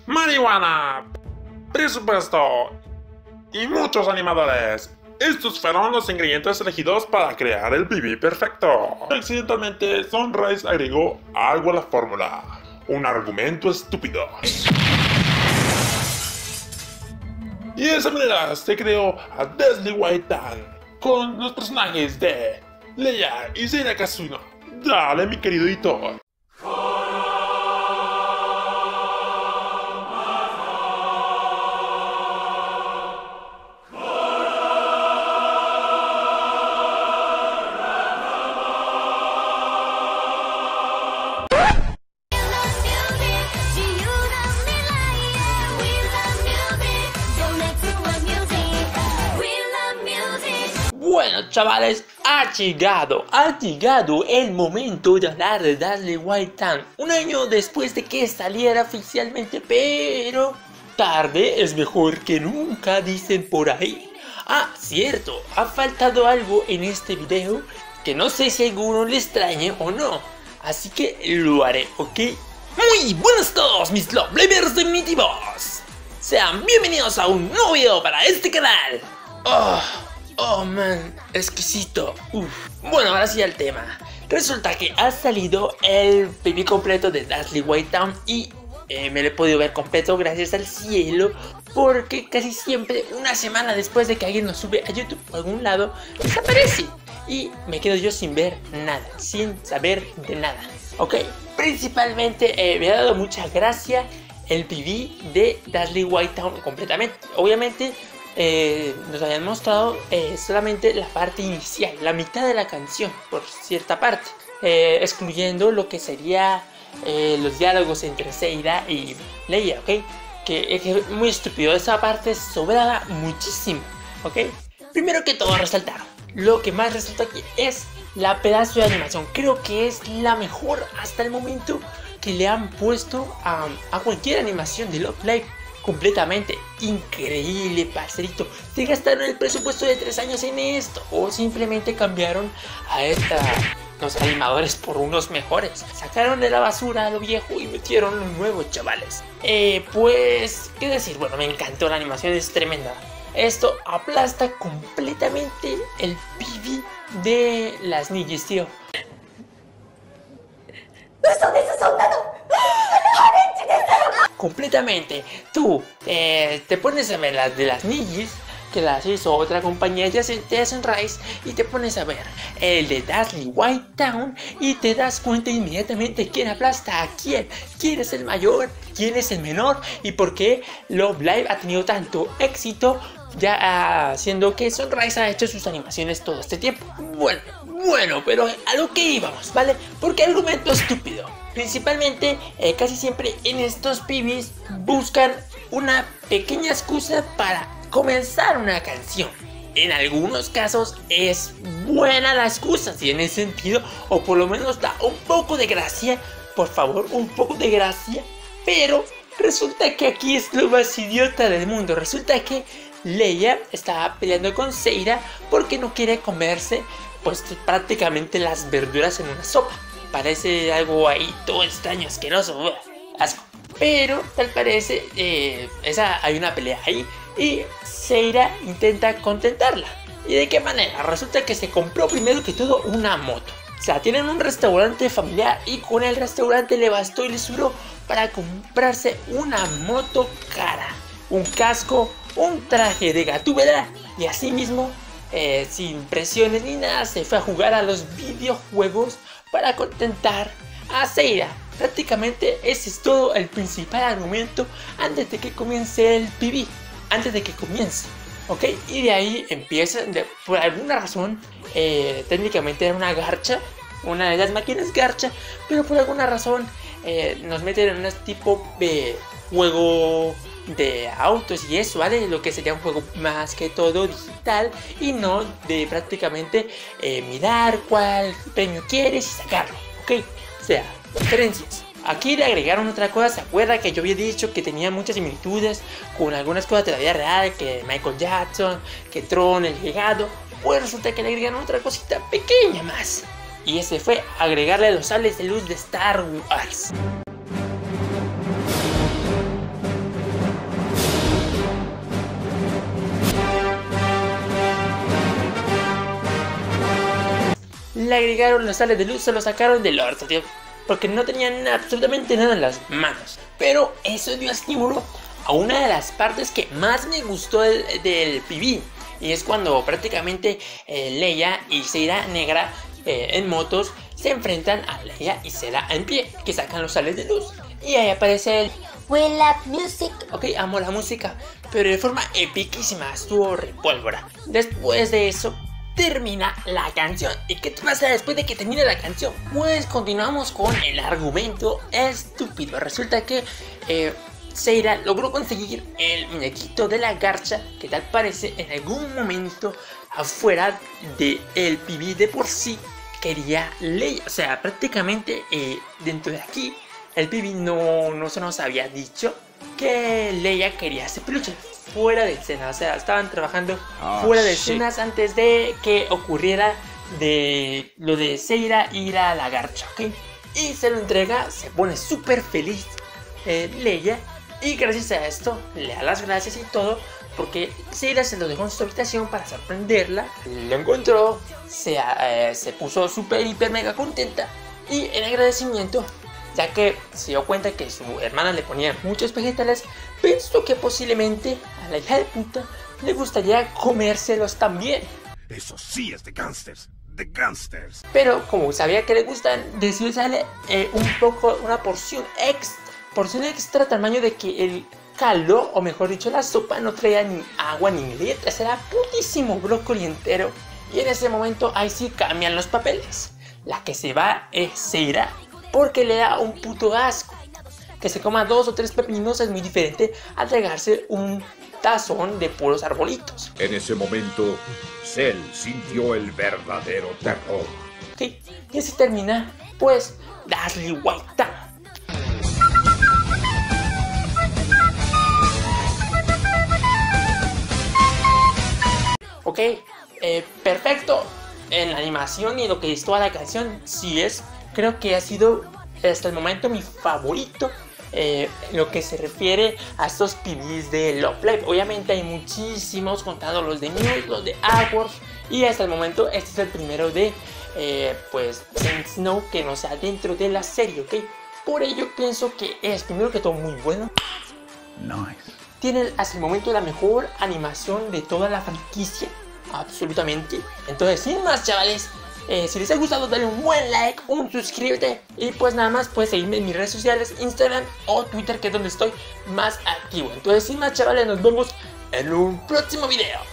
marihuana, presupuesto y muchos animadores. Estos fueron los ingredientes elegidos para crear el PV perfecto. Accidentalmente, Sunrise agregó algo a la fórmula. Un argumento estúpido. Y de esa manera se creó a Leslie White Town con los personajes de Leia y Zayda Kazuma. Dale, mi querido editor. Bueno, chavales, ha llegado el momento de hablar de Leslie White Town. Un año después de que saliera oficialmente, pero tarde es mejor que nunca, dicen por ahí. Ah, cierto, ha faltado algo en este video que no sé si a alguno le extrañe o no, así que lo haré, ¿ok? Muy buenos a todos mis Loveblavers definitivos. Sean bienvenidos a un nuevo video para este canal. Oh man, exquisito. Bueno, ahora sí al tema. Resulta que ha salido el PV completo de Leslie White Town y me lo he podido ver completo gracias al cielo, porque casi siempre una semana después de que alguien nos sube a YouTube o a algún lado, desaparece y me quedo yo sin ver nada, sin saber de nada, ¿ok? Principalmente me ha dado mucha gracia el PV de Leslie White Town completamente. Obviamente nos habían mostrado solamente la parte inicial, la mitad de la canción, por cierta parte, excluyendo lo que sería los diálogos entre Zayda y Leia, ¿ok? Que es muy estúpido, esa parte sobraba muchísimo, ¿ok? Primero que todo, resaltar, lo que más resalta aquí es la pedazo de animación. Creo que es la mejor hasta el momento que le han puesto a cualquier animación de Love Live. Completamente increíble, parcerito. ¿Se gastaron el presupuesto de 3 años en esto? ¿O simplemente cambiaron a los animadores por unos mejores? Sacaron de la basura lo viejo y metieron lo nuevo, chavales. Pues, ¿qué decir? Bueno, me encantó, la animación es tremenda. Esto aplasta completamente el PV de las ninjas, tío. Completamente. Tú te pones a ver las de las ninjas que las hizo otra compañía de Sunrise y te pones a ver el de Leslie White Town y te das cuenta inmediatamente quién aplasta a quién es el mayor, quién es el menor y por qué Love Live ha tenido tanto éxito, ya haciendo que Sunrise ha hecho sus animaciones todo este tiempo. Bueno, pero a lo que íbamos, ¿vale? Porque argumento estúpido. Principalmente, casi siempre en estos PVs buscan una pequeña excusa para comenzar una canción. En algunos casos es buena la excusa, si tiene sentido, o por lo menos da un poco de gracia, por favor, un poco de gracia. Pero resulta que aquí es lo más idiota del mundo. Resulta que Leia estaba peleando con Zayda porque no quiere comerse pues prácticamente las verduras en una sopa. Parece algo ahí todo extraño, asqueroso, asco. Pero tal parece, hay una pelea ahí y Zayda intenta contentarla. ¿Y de qué manera? Resulta que se compró primero que todo una moto. O sea, tienen un restaurante familiar y con el restaurante le bastó y le sobró para comprarse una moto cara, un casco, un traje de Gatúbela y así mismo, sin presiones ni nada, se fue a jugar a los videojuegos para contentar a Zayda. Prácticamente ese es todo el principal argumento antes de que comience el PV, antes de que comience, ¿ok? Y de ahí empiezan, por alguna razón, técnicamente era una garcha, una de las máquinas garcha, pero por alguna razón nos meten en un tipo de juego de autos y eso, ¿vale? Lo que sería un juego más que todo digital y no de prácticamente mirar cuál premio quieres y sacarlo, ¿ok? O sea, diferencias. Aquí le agregaron otra cosa. ¿Se acuerda que yo había dicho que tenía muchas similitudes con algunas cosas de la vida real? Que Michael Jackson, que Tron, el legado. Pues resulta que le agregaron otra cosita pequeña más. Y ese fue agregarle los sables de luz de Star Wars. le agregaron los sales de luz, se los sacaron del orto, tío, porque no tenían absolutamente nada en las manos. Pero eso dio estímulo a una de las partes que más me gustó del PB, y es cuando prácticamente Leia y Seira Negra en motos se enfrentan a Leia y Seira en pie, que sacan los sales de luz, y ahí aparece el We love music. ok, amo la música, pero de forma epiquísima, estuvo repólvora. Después de eso termina la canción. ¿Y qué pasa después de que termine la canción? Pues continuamos con el argumento estúpido. Resulta que Seira logró conseguir el muñequito de la garcha que tal parece en algún momento afuera del PB de por sí quería Leia. O sea, prácticamente dentro de aquí el PB no se nos había dicho que Leia quería ese peluche fuera de escena. O sea, estaban trabajando fuera de escenas antes de que ocurriera de lo de Seira ir a la garcha, ¿ok? Y se lo entrega, se pone súper feliz Leia, y gracias a esto le da las gracias y todo, porque Seira se lo dejó en su habitación para sorprenderla. Lo encontró, se puso súper hiper mega contenta, y en agradecimiento, ya que se dio cuenta que su hermana le ponía muchos vegetales, pensó que posiblemente a la hija de puta le gustaría comérselos también. Eso sí es de gangsters, de gangsters. Pero como sabía que le gustan, decidió darle una porción extra tamaño de que el caldo, o mejor dicho la sopa, no traía ni agua ni letras, era putísimo brócoli entero. Y en ese momento ahí sí cambian los papeles. La que se va es Seira, porque le da un puto asco. Que se coma 2 o 3 pepinos es muy diferente a tragarse un tazón de puros arbolitos. En ese momento, Cell sintió el verdadero terror. Ok, y así termina, pues, Dazzly White Town. Ok, perfecto en la animación y lo que es toda la canción. Sí es, creo que ha sido hasta el momento mi favorito lo que se refiere a estos PBs de Love Live. Obviamente hay muchísimos, contando los de Muse, los de Hours, y hasta el momento este es el primero de pues Saint Snow que no sea dentro de la serie, ok. Por ello pienso que es primero que todo muy bueno. Nice. Tienen hasta el momento la mejor animación de toda la franquicia, absolutamente. Entonces, sin más, chavales, si les ha gustado, dale un buen like, un suscríbete, y pues nada más puedes seguirme en mis redes sociales, Instagram o Twitter, que es donde estoy más activo. Entonces, sin más, chavales, nos vemos en un próximo video.